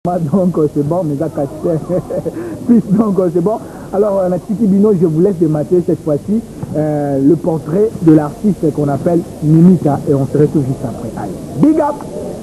Donc c'est bon, mais ça cache. Donc c'est bon. Alors Natiki Bino, je vous laisse démater cette fois-ci le portrait de l'artiste qu'on appelle Mimika et on se retrouve juste après. Allez, big up!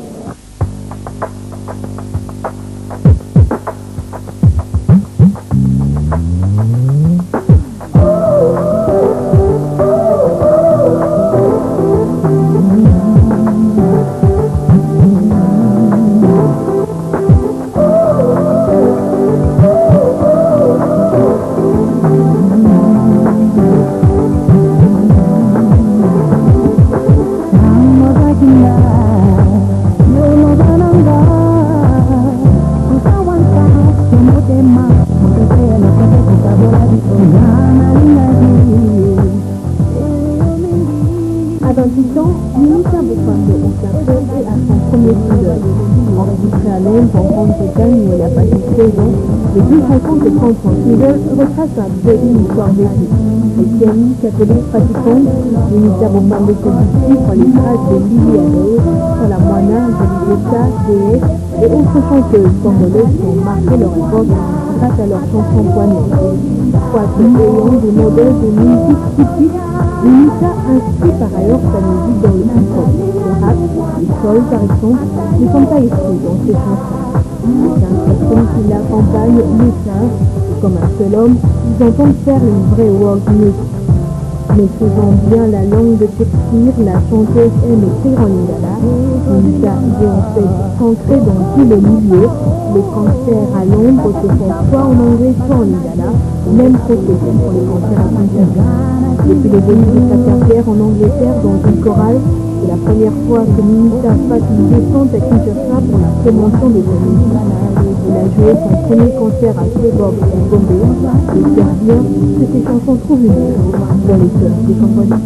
Retrace une histoire vécue. Christiani, catholique, pratiquante, Mimika Bombambe suivre les traces de Lily Adair, Salamwana, Jolita, DS et autres chanteuses congolaises qui ont marqué leur époque grâce à leurs chansons poignantes. Quoique ayant des modèles de musique typiques, Mimika inscrit par ailleurs sa musique dans le hip-hop. Le rap, le soul par exemple, ne sont pas exclus dans ses chansons. C'est un personne qui l'accompagne les singes. Comme un seul homme, ils entendent faire une vraie world music. Maîtrisant bien la langue de Shakespeare, la chanteuse aime écrire en lingala. Mimika est en fait ancrée dans tous les milieux. Les concerts à Londres se font soit en anglais, soit en lingala, même côté pour les concerts à Kinshasa. Depuis le début de sa carrière en Angleterre dans une chorale, c'est la première fois que Mimika fasse une descente à Kinshasa pour la promotion de sa musique. Il a joué son premier concert à Sebob et Gombe. J'espère bien que ses chansons trouvent une place dans les cœurs des Cambodgiens.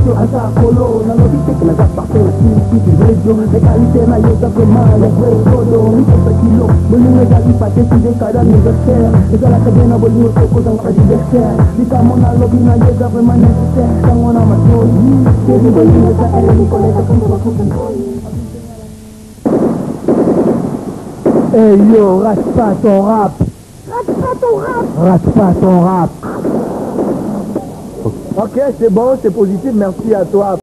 yo asa kolo na lo bite que la za partout si tu veux yo les qualités na yo ça vraiment les vrais todo mi ko kilo boni na za pate si de cada anniversaire et ça la cadena boni ko ko dans pas d'anniversaire di ta mona lo bina yo ça vraiment nécessaire quand on a ma jolie que je boni na ça elle ni connaît comme toi Hey yo, rate pas ton rap. Rate pas ton rap. Ok, c'est bon, c'est positif, merci à toi.